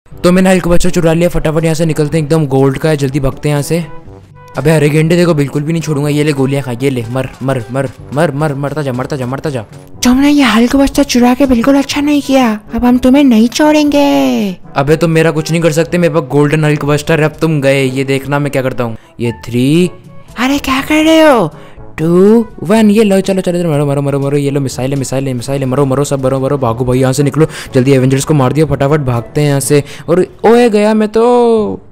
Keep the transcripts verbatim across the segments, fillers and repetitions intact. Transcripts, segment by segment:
तो मैंने Hulk buster चुरा लिया, फटाफट यहाँ से निकलते हैं, एकदम गोल्ड का है, जल्दी भागते हैं यहाँ से। अबे हरे गेंडे देखो बिल्कुल भी नहीं छोड़ूंगा, ये ले गोलियां खा, ये ले मर मर मर मर मर मरता जा मरता जा मरता जा। तुमने ये हल्क बस्टर चुरा के बिल्कुल अच्छा नहीं किया, अब हम तुम्हें नहीं छोड़ेंगे। अबे तुम मेरा कुछ नहीं कर सकते, मेरे पास गोल्डन हल्क बस्टर है, अब तुम गए, ये देखना मैं क्या करता हूँ। ये थ्री, अरे क्या कर रहे हो? टू वन, ये लो चलो चलो मरो मरो मरो मरो, ये लो मिसाइल है मिसाइल है मिसाइल है, मरो मरो सब मरो मरो, भागो भाई यहाँ से निकलो जल्दी, एवेंजर्स को मार दिया, फटाफट भागते हैं यहाँ से। और ओए गया मैं तो,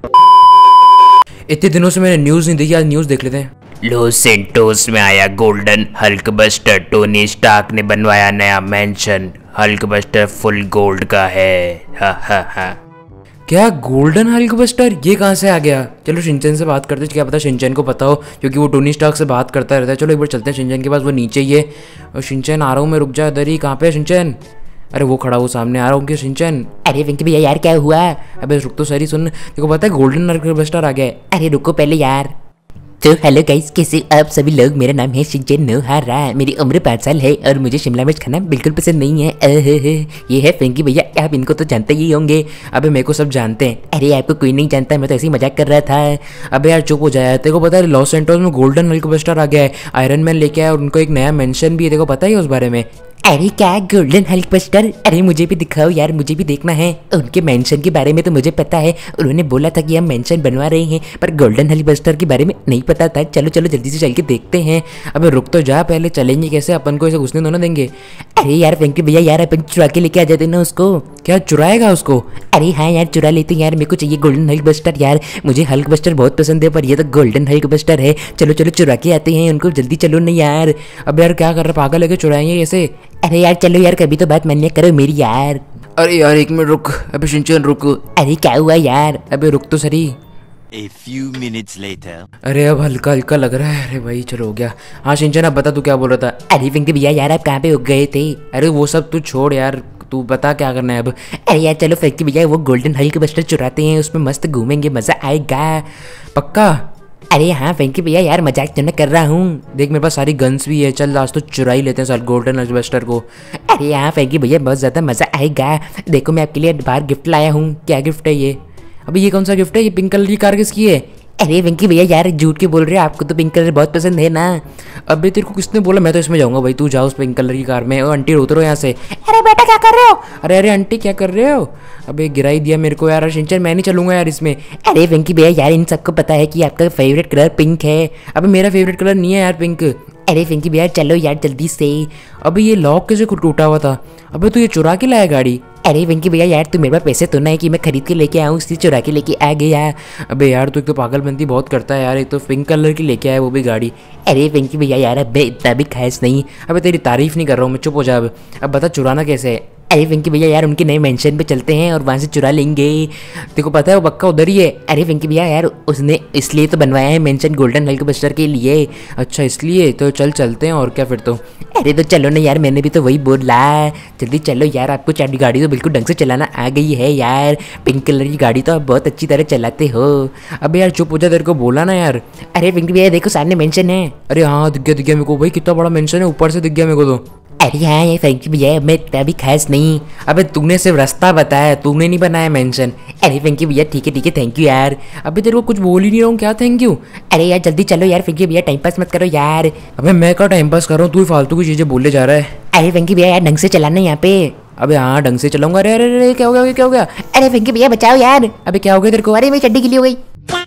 इतने दिनों से मैंने न्यूज़ नहीं देखी, आज न्यूज़ देख लेते हैं। लॉस सैंटोस में आया golden Hulkbuster, Tony Stark ने बनवाया नया mansion, Hulkbuster full gold का है। हा हा हा। क्या गोल्डन हल्क बस्टर, ये कहाँ से आ गया? चलो शिनचैन से बात करते हैं, क्या पता शिनचैन को पता हो, क्योंकि वो टोनी स्टार्क से बात करता रहता है। चलो एक बार चलते हैं शिनचैन के पास, वो नीचे ही है। और शिनचैन आ रहा हूँ मैं, रुक जा इधर ही, कहाँ पे है शिनचैन? अरे वो खड़ा, वो सामने आ रहा हूँ क्या शिनचैन? अरे वेंकी भैया यार क्या हुआ? अबे रुक तो सही, सुन देखो पता है गोल्डन हल्क बस्टर आ गया है। अरे रुको पहले यार। तो हेलो गाइस, कैसे आप सभी लोग? मेरा नाम है शिनचैन नोहारा, मेरी उम्र पाँच साल है और मुझे शिमला मिर्च खाना बिल्कुल पसंद नहीं है। अह ये है वेंकी भैया, आप इनको तो जानते ही होंगे। अबे मेरे को सब जानते हैं। अरे आपको कोई नहीं जानता, मैं तो ऐसे ही मजाक कर रहा था। अबे यार चुप हो जाए, तेरे को पता है लॉस सैंटोस में गोल्डन हल्क बस्टर आ गया है, आयरन मैन लेके आया और उनको एक नया मेंशन भी है, देखो पता ही है उस बारे में? अरे क्या गोल्डन हल्क बस्टर? अरे मुझे भी दिखाओ यार, मुझे भी देखना है। उनके मेंशन के बारे में तो मुझे पता है, उन्होंने बोला था कि हम मेंशन बनवा रहे हैं, पर गोल्डन हल्क बस्टर के बारे में नहीं पता था। चलो चलो जल्दी से चल के देखते हैं। अबे रुक तो जा, पहले चलेंगे कैसे, अपन को ऐसे घुसने दो ना देंगे। अरे यार वेंकी भैया यार, अपन चुरा के लेके आ जाते ना उसको। क्या चुराएगा उसको? अरे हाँ यार चुरा लेते यार, मेरे को चाहिए गोल्डन हल्क बस्टर यार, मुझे हल्क बस्टर बहुत पसंद है, पर ये तो गोल्डन हल्क बस्टर है। चलो चलो चुरा के आते हैं उनको, जल्दी चलो नहीं यार। अब यार क्या कर रहा, पागल है, चुराएंगे कैसे? अरे यार चलो यार, कभी तो बात मान्य करो मेरी यार। अरे यार एक मिनट रुक, अबे शिनचैन रुक। अरे क्या हुआ यार? अबे रुक तो सही। A few minutes later. अरे अब हल्का हल्का लग रहा है। अरे भाई चलो हो गया। हाँ शिनचैन अब बता तू क्या बोल रहा था? अरे वेंकी भैया यार आप कहाँ पे उग गए थे? अरे वो सब तू छोड़ यार, तू बता क्या करना है अब? अरे यार चलो वेंकी भैया वो गोल्डन हल्क बस्टर चुराते हैं, उसमें मस्त घूमेंगे, मजा आएगा। पक्का? अरे हाँ वेंकी भैया यार मजाक तो न कर रहा हूँ। देख मेरे पास सारी गन्स भी है, चल आज तो चुरा ही लेते हैं साल गोल्डन हल्क बस्टर को। अरे हाँ वेंकी भैया बहुत ज़्यादा मज़ा आएगा। देखो मैं आपके लिए बाहर गिफ्ट लाया हूँ। क्या गिफ्ट है ये? अभी ये कौन सा गिफ्ट है? ये पिंक कलर की कार किसकी है? अरे वेंकी भैया यार झूठ के बोल रहे हो, आपको तो पिंक कलर बहुत पसंद है ना। अबे तेरे को किसने बोला? मैं तो इसमें जाऊंगा भाई, तू जा उस पिंक कलर की कार में। और आंटी उतरो यहाँ से। अरे बेटा क्या कर रहे हो? अरे अरे आंटी क्या कर रहे हो? अबे गिरा ही दिया मेरे को यार शिनचैन, मैं नहीं चलूंगा यार इसमें। अरे वेंकी भैया यार इन सबको पता है कि आपका फेवरेट कलर पिंक है। अबे मेरा फेवरेट कलर नहीं है यार पिंक। अरे वेंकी भैया चलो यार जल्दी से। अबे ये लॉक कैसे टूटा हुआ था? अबे तू ये चुरा के लाया गाड़ी? अरे वेंकी भैया यार तू मेरे पास पैसे तो ना है कि मैं खरीद के लेके आऊँ, इसलिए चुरा के लेके आ गया। अबे यार तू एक तो पागलपंती बहुत करता है यार, एक तो पिंक कलर की लेके आया वो भी गाड़ी। अरे वेंकी भैया यार अब इतना भी खास नहीं। अबे तेरी तारीफ नहीं कर रहा हूँ मैं, चुप हो जा अब। अब बता चुराना कैसे है? अरे वेंकी भैया यार उनके नए मेंशन पे चलते हैं और वहाँ से चुरा लेंगे। तेको पता है वो पक्का उधर ही है। अरे वेंकी भैया यार उसने इसलिए तो बनवाया है मेंशन गोल्डन हल्क बस्टर के लिए। अच्छा इसलिए? तो चल चलते हैं और क्या फिर तो। अरे तो चलो ना यार, मैंने भी तो वही बोला, जल्दी चलो यार। आपको चाबी गाड़ी तो बिल्कुल ढंग से चलाना आ गई है यार, पिंक कलर की गाड़ी तो आप बहुत अच्छी तरह चलाते हो। अबे यार चुप हो जा, तेरे को बोला ना यार। अरे वेंकी भैया देखो सामने मेंशन है। अरे हाँ दिख गया दिख गया मेरे को भाई, कितना बड़ा मेंशन है, ऊपर से दिख गया मेरे को तो। अरे हाँ ये वेंकी भैया मैं इतना भी खास नहीं। अबे तूने सिर्फ रास्ता बताया, तूने नहीं बनाया मेंशन। अरे वेंकी भैया ठीक है ठीक है थैंक यू यार। अबे तेरे को कुछ बोल ही नहीं रहा हूँ, क्या थैंक यू? अरे यार जल्दी चलो यार वेंकी भैया, टाइम पास मत करो यार। अबे मैं क्या टाइम पास कर रहा हूँ, तू ही फालतू की चीजें बोले जा रहा है। अरे वेंकी भैया यार ढंग से चलाना यहाँ पे। अबे हाँ ढंग से चलाऊंगा। अरे अरे अरे क्या हो गया क्या हो गया? अरे वेंकी भैया बचाओ यार। अबे क्या हो गया तेरे को? अरे मेरी चड्डी गिली हो गई।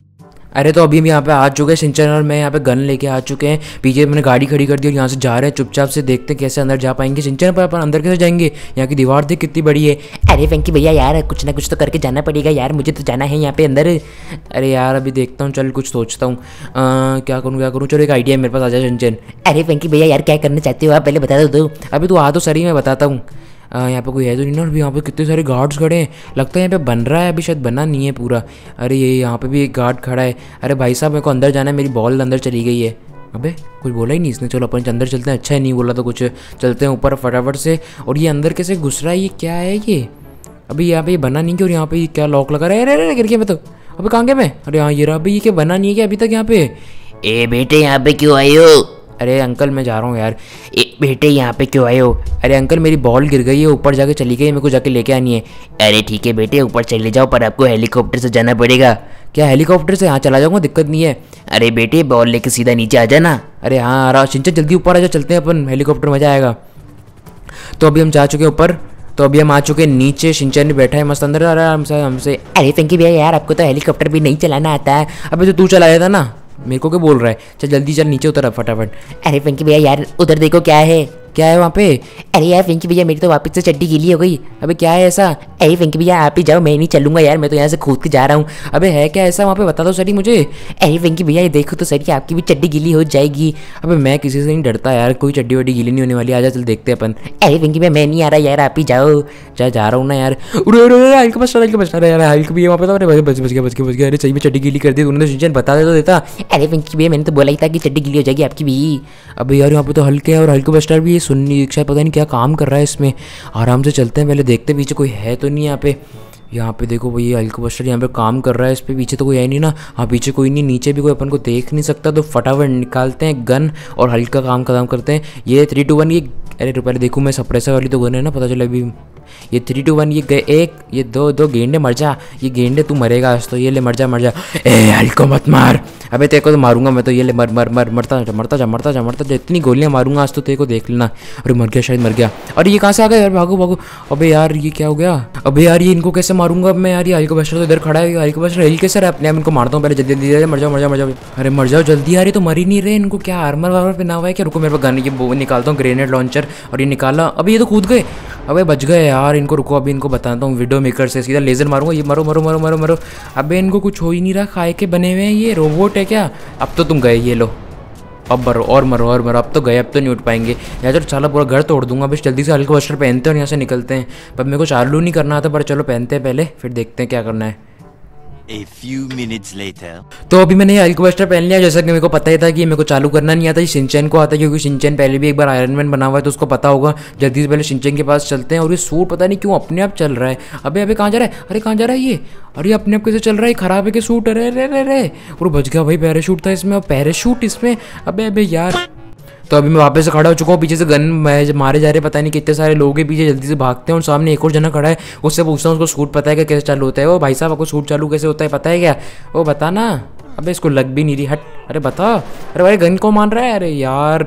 अरे तो अभी हम यहाँ पे आ चुके हैं, शिनचैन और मैं यहाँ पे गन लेके आ चुके हैं। पीछे मैंने गाड़ी खड़ी कर दी और यहाँ से जा रहे हैं चुपचाप से, देखते हैं कैसे अंदर जा पाएंगे। शिनचैन पर अपन अंदर कैसे जाएंगे? यहाँ की दीवार देख कितनी बड़ी है। अरे वेंकी भैया यार कुछ ना कुछ तो करके जाना पड़ेगा यार, मुझे तो जाना है यहाँ पे अंदर। अरे यार अभी देखता हूँ, चल कुछ सोचता हूँ क्या करूँ क्या करूँ। चलो एक आइडिया मेरे पास आ जाए शिनचैन। अरे वेंकी भैया यार क्या करना चाहते हो आप, पहले बता दो। अभी तू आ तो सही, मैं बताता हूँ। यहाँ पे कोई है तो नहीं ना? अभी यहाँ पे कितने सारे गार्ड्स खड़े हैं, लगता है यहाँ पे बन रहा है, अभी शायद बना नहीं है पूरा। अरे ये यहाँ पे भी एक गार्ड खड़ा है। अरे भाई साहब मेरे को अंदर जाना है, मेरी बॉल अंदर चली गई है। अबे कुछ बोला ही नहीं इसने। चलो अपन अंदर चलते हैं। अच्छा है नहीं बोला तो कुछ। चलते हैं ऊपर फटाफट से। और ये अंदर कैसे घुस रहा है? ये क्या है ये? अभी यहाँ पे ये बना नहीं क्या? और यहाँ पे क्या लॉक लगा रहा है? अरे अरे गिर गया मैं तो। अबे कहाँ गया मैं? अरे हाँ ये रहा। अभी ये क्या बना नहीं है क्या अभी तक यहाँ पे? ए बेटे यहाँ पे क्यों आए हो? अरे अंकल मैं जा रहा हूँ यार। ए बेटे यहाँ पे क्यों आए हो? अरे अंकल मेरी बॉल गिर गई है, ऊपर जाके चली गई, मेरे को जाके लेके आनी है। अरे ठीक है बेटे, ऊपर चले जाओ, पर आपको हेलीकॉप्टर से जाना पड़ेगा। क्या हेलीकॉप्टर से? यहाँ चला जाऊँगा, दिक्कत नहीं है। अरे बेटे बॉल लेके सीधा नीचे आ जाना। अरे हाँ आ रहा। शिनचैन जल्दी ऊपर आ जा, चलते हैं अपन, हेलीकॉप्टर मजा आएगा। तो अभी हम जा चुके हैं ऊपर, तो अभी हम आ चुके हैं नीचे। शिनचैन भी बैठा है मस्त अंदर आराम से हमसे। अरे फंकी भैया यार, आपको तो हेलीकॉप्टर भी नहीं चलाना आता है। अबे तो तू चलाया था ना, मेरे को क्या बोल रहा है? चल जल्दी चल नीचे उतर फटाफट। अरे फंकी भैया यार, उधर देखो क्या है। क्या है वहाँ पे? अरे यार फंकी भैया, मेरी तो वापस से चड्डी गीली हो गई। अबे क्या है ऐसा? अरे फंकी भैया आप ही जाओ, मैं नहीं चलूंगा यार, मैं तो यहाँ से कूद के जा रहा हूँ। अबे है क्या ऐसा वहाँ पे, बता दो सही मुझे। अरे फंकी भैया ये देखो तो सही, आपकी भी चड्डी गीली हो जाएगी। अबे मैं किसी से नहीं डरता यार, कोई चड्डी वड्डी गीली नहीं होने वाली। आजा चल देखते अपन। अरे फंकी भैया मैं नहीं आ रहा यार, आप ही जाओ। जा जा रहा हूँ ना यार। अरे अरे हल्का बस हल्का बस यार, हल्का भी वहाँ पे था। अरे बच बच गया बच गया बच गया। अरे सही में चड्डी गीली कर दी तूने, शिनचैन बता दे तो देता। अरे फंकी भैया मैंने तो बोला ही था कि चड्डी गीली हो जाएगी आपकी भी। अबे यार यहाँ पे तो हल्के है और हल्का बस्टर भी, ये सुननी शायद पता नहीं क्या काम कर रहा है इसमें। आराम से चलते हैं, पहले देखते पीछे कोई है तो नहीं यहाँ पे। यहाँ पे देखो भाई, ये हल्का बस्टर यहाँ पे काम कर रहा है, इस पे पीछे तो कोई है नहीं ना। हाँ पीछे कोई नहीं, नीचे भी कोई अपन को देख नहीं सकता। तो फटाफट निकालते हैं गन और हल्का काम खत्म करते हैं। ये थ्री टू वन ये, अरे पहले देखूँ मैं, सप्रेसर वाली तो गन है ना, पता चला अभी। ये थ्री टू वन ये गए एक, ये दो दो गेंडे मर जा। ये गेंडे तू मरेगा आज तो, ये ले मर जा मर जा। ए हल्को मत मार, अबे तेरे को तो मारूंगा मैं तो। ये ले मर मर मर मरता जा मरता जा मरता जा मरता जा। इतनी गोलियां मारूंगा आज तो तेरे को, देख लेना। अरे मर गया, शायद मर गया। अरे ये कहाँ से आ गया यार, भागो भागो। अबे यार ये क्या हो गया? अबे यार ये इनको कैसे मारूंगा अब मैं यार? ये हल्का बस्टर तो इधर खड़ा है, हल्का बस्टर हिल कैसे रहा है अपने आप? इनको मारता हूँ पहले, जल्दी जल्दी मर जाओ मर जाओ मर जाओ। अरे मर जाओ जल्दी यार, ये तो मर ही नहीं रहे। इनको क्या आर्मर वार्मर पहना हुआ है क्या? रुको मेरे पास गन, ये वो निकालता हूँ ग्रेनेड लॉन्चर। और ये निकाला, अभी ये तो कूद गए। अबे बच गए यार, इनको रुको अभी इनको बताता हूँ वीडियो मेकर से सीधा लेजर मारूंगा। ये मरो मरो मरो मरो मरो। अबे इनको कुछ हो ही नहीं रहा, खाए के बने हुए हैं, ये रोबोट है क्या? अब तो तुम गए, ये लो अब मरो और मरो और मरो। अब तो गए, अब तो नहीं उठ पाएंगे यार। चलो साला पूरा घर तोड़ दूंगा। बस जल्दी से हल्का बस्टर पहनते हैं और यहाँ से निकलते हैं। पर मेरे को चालू नहीं करना आता, पर चलो पहनते हैं पहले, फिर देखते हैं क्या करना है। A few minutes later. तो अभी मैंने ये हल्का बस्टर पहन लिया, जैसा कि मेरे को पता ही था कि मेरे को चालू करना नहीं आता। ये शिनचैन को आता है, क्योंकि शिनचैन पहले भी एक बार आयरन मैन बना हुआ है तो उसको पता होगा। जल्दी से पहले शिनचैन के पास चलते हैं। और ये सूट पता नहीं क्यों अपने आप चल रहा है। अबे अबे कहाँ जा रहा है? अरे कहाँ जा रहा है ये? अरे अपने आप कैसे चल रहा है? खराब है कि सूट? अरे अरे अरे अरे और बच गया भाई, पैराशूट था इसमें और पैराशूट इसमें। अबे अबे यार, तो अभी मैं वापस से खड़ा हो चुका हूँ, पीछे से गन मारे जा रहे, पता नहीं कितने सारे लोग हैं पीछे। जल्दी से भागते हैं और सामने एक और जना खड़ा है, उससे पूछता हूँ उसको सूट पता है क्या कैसे चालू होता है? वो भाई साहब आपको सूट चालू कैसे होता है पता है क्या? वो बता ना। अबे इसको लग भी नहीं रही, हट। अरे बता। अरे भाई गन को मान रहा है? अरे यार,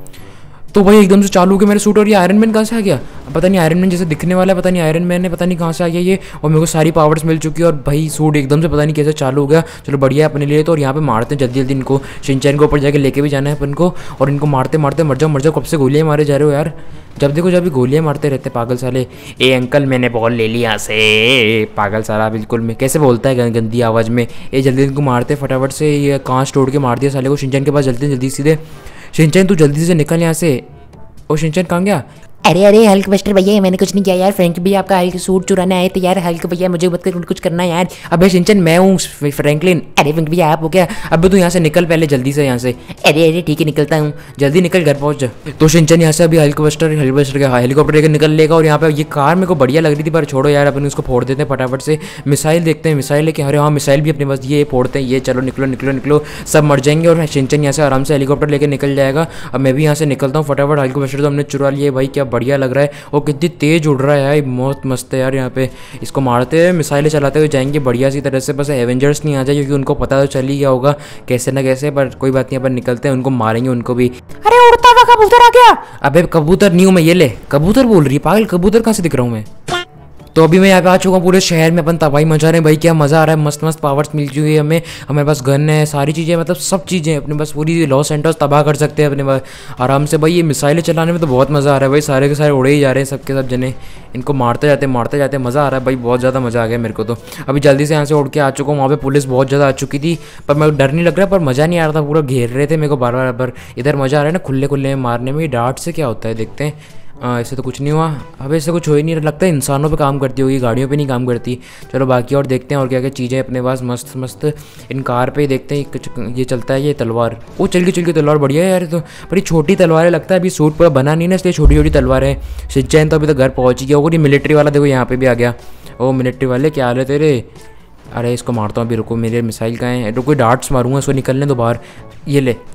तो भाई एकदम से चालू हो गया मेरे सूट। और ये आयरन मैन कहाँ से आ गया? पता नहीं, आयरन मैन जैसे दिखने वाला है, पता नहीं आयरन मैन है, पता नहीं कहाँ से आ गया ये। और मेरे को सारी पावर्स मिल चुकी है और भाई सूट एकदम से पता नहीं कैसे चालू हो गया। चलो बढ़िया है अपने लिए तो। और यहाँ पे मारते हैं जल्दी जल्दी इनको। शिनचैन को ऊपर जाके लेके भी जाना है अपन को। और इनको मारते मारते मर जाओ मर जाओ। कब से गोलियाँ मारे जा रहे हो यार? जब देखो जब भी गोलियाँ मारते रहते पागल साले। ए अंकल मैंने बॉल ले ली यहाँ से। पागल साला बिल्कुल में कैसे बोलता है गंदी आवाज़ में। ये जल्दी इनको मारते फटाफट से। ये कांच तोड़ के मार दिया साले को। शिनचैन के पास जल्दी जल्दी सीधे। शिनचैन तू जल्दी से निकल यहाँ से। ओ शिनचैन कहाँ गया? अरे अरे हल्क बस्टर भैया, मैंने कुछ नहीं किया यार। फ्रैंक भैया आपका हल्क सूट चुराने आए थे यार। हल्क भैया मुझे मत कर, कुछ करना यार। अबे शिनचैन मैं हूँ फ्रैंकलिन। अरे फ्रैंक भैया आप हो क्या? अब तू यहाँ से निकल पहले जल्दी से यहाँ से। अरे अरे ठीक है निकलता हूँ। जल्दी निकल, घर पहुँच जा। तो शिनचैन यहाँ से अभी हल्क बस्टर हल्क बस्टर का हेलीकॉप्टर लेकर निकल लेगा। और यहाँ पे ये कार मेरे को बढ़िया लग रही थी, पर छोड़ो यार अपन उसको फोड़ देते हैं फटाफट से। मिसाइल देखते हैं, मिसाइल लेके। अरे हाँ मिसाइल भी अपने पास, ये फोड़ते हैं। ये चलो निकलो निकलो निकलो, सब मर जाएंगे। और शिनचैन यहाँ से आराम से हेलीकॉप्टर लेकर निकल जाएगा। अब मैं भी यहाँ से निकलता हूँ फटाफट। हल्क बस्टर तो हमने चुरा लिया भाई, क्या बढ़िया लग रहा है। और कितनी तेज उड़ रहा है यार, बहुत मस्त है यार। यहाँ पे इसको मारते हुए मिसाइलें चलाते हुए जाएंगे बढ़िया सी तरह से। बस एवेंजर्स नहीं आ जाए, क्योंकि उनको पता तो चल ही गया होगा कैसे ना कैसे। पर कोई बात नहीं, अपन निकलते हैं, उनको मारेंगे उनको भी। अरे उड़ता हुआ कबूतर आ गया। अबे कबूतर नहीं हूँ मैं, ये ले कबूतर बोल रही है पागल। कबूतर कहाँ से दिख रहा हूँ मैं? तो अभी मैं यहाँ पे आ चुका हूँ, पूरे शहर में अपन तबाही मचा रहे हैं भाई। क्या मज़ा आ रहा है, मस्त मस्त पावर्स मिल चुकी है हमें। हमारे पास गन है, सारी चीज़ें, मतलब सब चीज़ें अपने पास। पूरी लॉस एंटोस तबाह कर सकते हैं अपने पास आराम से भाई। ये मिसाइलें चलाने में तो बहुत मज़ा आ रहा है भाई। सारे के सारे उड़े ही जा रहे हैं सबके सब जने। इनको मारते जाते मारते जाते मज़ा आ रहा है भाई, बहुत ज़्यादा मज़ा आ गया मेरे को तो। अभी जल्दी से यहाँ से उड़ के आ चुका हूँ। वहाँ पे पुलिस बहुत ज़्यादा आ चुकी थी, पर मैं डर नहीं लग रहा, पर मज़ा नहीं आ रहा था। पूरा घेर रहे थे मेरे को बार बार। पर इधर मज़ा आ रहा है ना खुले खुले में मारने में। डार्ट से क्या होता है देखते हैं। हाँ ऐसे तो कुछ नहीं हुआ। अब ऐसे कुछ हो ही नहीं, लगता है इंसानों पे काम करती होगी, गाड़ियों पे नहीं काम करती। चलो बाकी और देखते हैं और क्या क्या चीज़ें अपने पास मस्त मस्त। इन कार पे देखते हैं कुछ ये चलता है। ये तलवार, वो चल के चल के तलवार बढ़िया है यार। तो बड़ी छोटी तलवार है, लगता है अभी सूट पूरा बना नहीं ना, इसलिए छोटी छोटी तलवार है। शिनचैन तो अभी तक घर पहुँच ही गया। वो मिलिट्री वाला देखो यहाँ पे भी आ गया। ओ मिलिट्री वाले क्या हाल है तेरे? अरे इसको मारता हूँ अभी, रुको। मेरे मिसाइल का है, रुको डार्ट्स मारूंगा इसको, निकलने दो बाहर। ये ले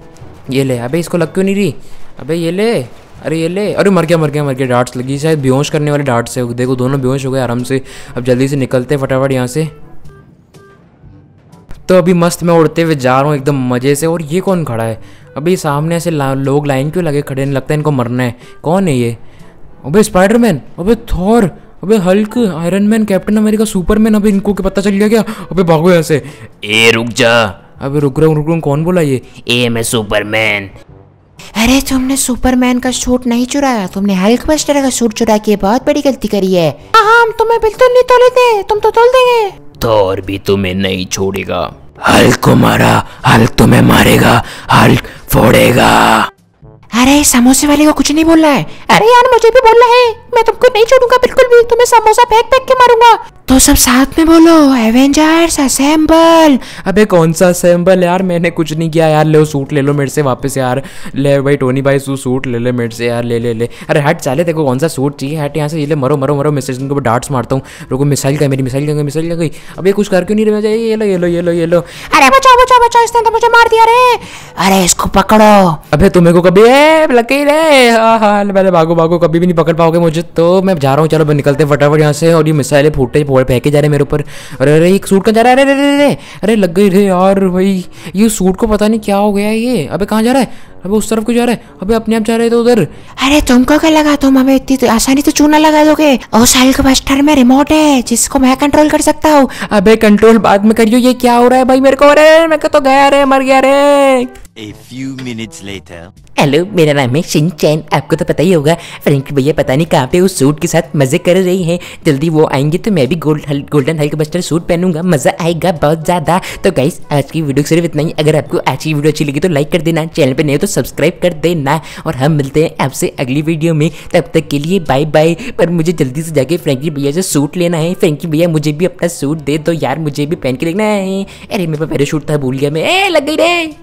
ये ले, अबे इसको लग क्यों नहीं रही? अबे ये ले, अरे ये ले, अरे मर गया मर गया मर गया, डार्ट्स लगी शायद, बेहोश करने वाले डार्ट्स है। देखो दोनों बेहोश हो गए आराम से। अब जल्दी से निकलते हैं फटाफट यहाँ से। तो अभी मस्त मैं उड़ते हुए जा रहा हूँ एकदम मज़े से। और ये कौन खड़ा है अभी सामने? ऐसे लोग लाइन क्यों लगे खड़े हैं? लगता है इनको मरना है। कौन है ये? अबे स्पाइडरमैन, अबे थॉर, अबे Hulk, Iron Man, Captain America, Superman. अबे इनको क्या पता चल गया क्या? अबे भागो यहाँ से। ए रुक जा। अबे रुक रहा हूँ रुक रहा हूँ, कौन बोला ये? ए मैं सुपरमैन। अरे तुमने सुपरमैन का सूट नहीं चुराया, तुमने हल्क बस्टर का सूट चुरा के बहुत बड़ी गलती करी है। हाँ हम तुम्हें बिल्कुल नहीं तोले थे, तुम तो तोल देंगे। थॉर भी तुम्हें नहीं छोड़ेगा। हल्क को मारा, हल्क तुम्हें मारेगा, हल्क फोड़ेगा। अरे समोसे वाले को कुछ नहीं बोलना है। अरे यार मुझे भी बोलना है, मैं तुमको नहीं छोड़ूंगा बिल्कुल भी, तुम्हें समोसा फेंक फेंक के मारूंगा। तो सब साथ में बोलो, एवेंजर्स असेंबल। अबे कौन सा असेंबल यार, मैंने कुछ नहीं किया यार। ले सूट ले लो मेरे से वापस यार। ले भाई टोनी भाई तू सूट ले ले मेरे से यार, ले ले ले। अरे हट चाले, देखो कौन सा सूट चाहिए, हट यहाँ से। ये ले, मरो मरो मरो, मिसाइल के ऊपर डार्ट्स मारता हूँ। रुको, मिसाइल का मेरी मिसाइल का मिसाइल गई। अब ये कुछ कर क्यों नहीं रहे? चाहिए ये लो ये लो ये लो ये लो। अरे बचाओ बचाओ बचाओ, इसने तो मुझे मार दिया रे। अरे इसको पकड़ो। अबे तुम्हें को कभी लग गई रे। हाँ हाँ पहले भागो भागो, कभी भी नहीं पकड़ पाओगे मुझे। तो मैं जा रहा हूँ, चलो निकलते फटाफट यहाँ से। और ये मिसाइलें फूटते फेंके जा रहे हैं मेरे ऊपर। अरे अरे एक सूट का जा रहा है, अरे अरे अरे अरे लग गई रे यार भाई। ये सूट को पता नहीं क्या हो गया है ये। अबे कहाँ जा रहा है? अबे उस तरफ को जा रहा है। अबे अपने आप जा रहे थे उधर। अरे तुमको क्या लगा तुम हमें इतनी तो आसानी से चूना लगा दोगे? उस हल्क बस्टर में रिमोट है जिसको मैं कंट्रोल कर सकता हूँ। अबे कंट्रोल बाद में करियो, ये क्या हो रहा है भाई मेरे को? अरे मैं तो गया रे, मर गया रे। A few minutes later. Hello मेरा नाम है शिनचैन, आपको तो पता ही होगा। फ्रैंकी भैया पता नहीं कहाँ पे उस सूट के साथ मजे कर रही हैं। जल्दी वो आएंगे तो मैं भी गोल्ड हल, गोल्डन हल्क बस्टर सूट पहनूंगा, मजा आएगा बहुत ज्यादा। तो गाइस आज की वीडियो सिर्फ इतना ही। अगर आपको आज की वीडियो अच्छी लगी तो लाइक कर देना, चैनल पे नए हो तो सब्सक्राइब कर देना। और हम मिलते हैं आपसे अगली वीडियो में, तब तक के लिए बाय बाय। पर मुझे जल्दी से जाके फ्रैंकी भैया से सूट लेना है। फ्रैंकी भैया मुझे भी अपना सूट दे दो यार, मुझे भी पहन के देखना है। अरे मेरे पास पैराशूट था, भूल गया मैं। ए लग गई रे।